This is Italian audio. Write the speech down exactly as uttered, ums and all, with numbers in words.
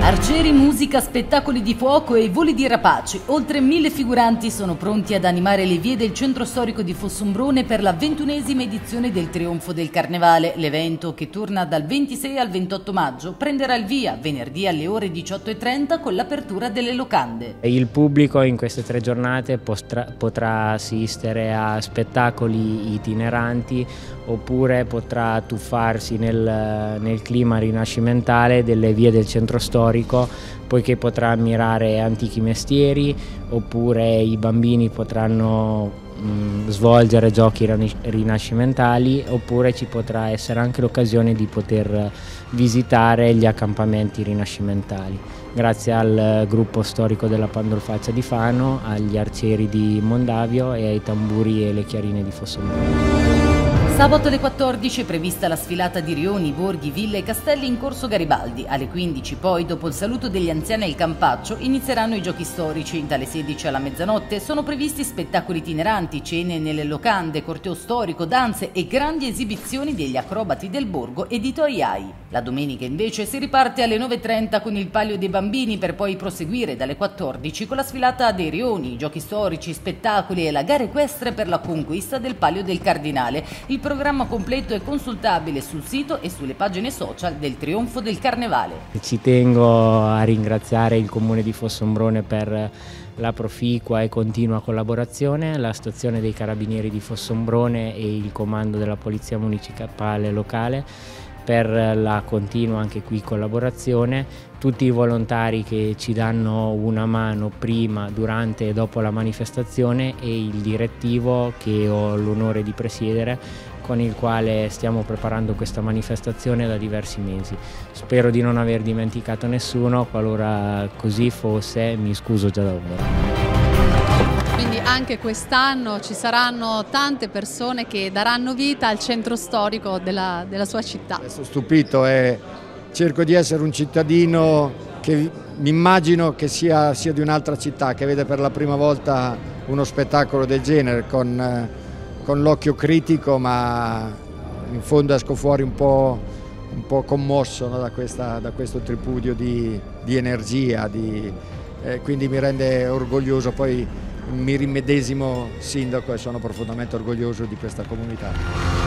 Arcieri, musica, spettacoli di fuoco e voli di rapaci. Oltre mille figuranti sono pronti ad animare le vie del centro storico di Fossombrone per la ventunesima edizione del Trionfo del Carnevale. L'evento, che torna dal ventisei al ventotto maggio, prenderà il via venerdì alle ore diciotto e trenta con l'apertura delle locande. Il pubblico in queste tre giornate potrà, potrà assistere a spettacoli itineranti oppure potrà tuffarsi nel, nel clima rinascimentale delle vie del centro storico, poiché potrà ammirare antichi mestieri, oppure i bambini potranno mh, svolgere giochi rinascimentali, oppure ci potrà essere anche l'occasione di poter visitare gli accampamenti rinascimentali. Grazie al gruppo storico della Pandolfaccia di Fano, agli arcieri di Mondavio e ai tamburi e le chiarine di Fossombrone. Sabato alle quattordici è prevista la sfilata di rioni, borghi, ville e castelli in corso Garibaldi. Alle quindici poi, dopo il saluto degli anziani al Campaccio, inizieranno i giochi storici. Dalle sedici alla mezzanotte sono previsti spettacoli itineranti, cene nelle locande, corteo storico, danze e grandi esibizioni degli acrobati del borgo e di Toy Ai. La domenica invece si riparte alle nove e trenta con il Palio dei Bambini, per poi proseguire dalle quattordici con la sfilata dei rioni, giochi storici, spettacoli e la gara equestre per la conquista del Palio del Cardinale. Il Il programma completo è consultabile sul sito e sulle pagine social del Trionfo del Carnevale. Ci tengo a ringraziare il Comune di Fossombrone per la proficua e continua collaborazione, la stazione dei Carabinieri di Fossombrone e il comando della Polizia Municipale locale per la continua anche qui collaborazione, tutti i volontari che ci danno una mano prima, durante e dopo la manifestazione e il direttivo che ho l'onore di presiedere, con il quale stiamo preparando questa manifestazione da diversi mesi. Spero di non aver dimenticato nessuno, qualora così fosse mi scuso già da ora. Quindi anche quest'anno ci saranno tante persone che daranno vita al centro storico della, della sua città. Sono stupito e cerco di essere un cittadino che mi immagino che sia, sia di un'altra città, che vede per la prima volta uno spettacolo del genere con, con l'occhio critico, ma in fondo esco fuori un po', un po' commosso, no, da, questa, da questo tripudio di, di energia, di, eh, quindi mi rende orgoglioso. Poi mi rimedesimo sindaco e sono profondamente orgoglioso di questa comunità.